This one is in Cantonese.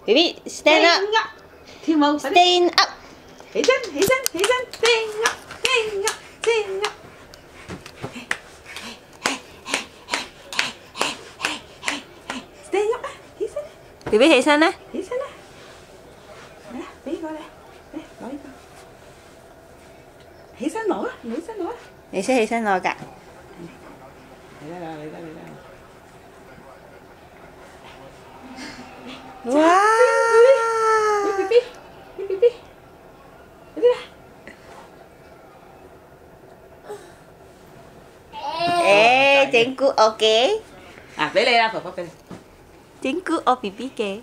，baby stand up， 跳舞 stand up， 起身，stand up。 stand up 啊，起身 ，baby 起身啦， 起身啦，嚟啦，俾個你，嚟攞呢個，起身攞啊，起身攞啊， 你識起身攞㗎？ 嚟啦， 哇！ BB，嗰啲啦， 誒，整蠱我嘅， 啊，俾你啦，婆婆俾你。 整蠱我 BB 嘅。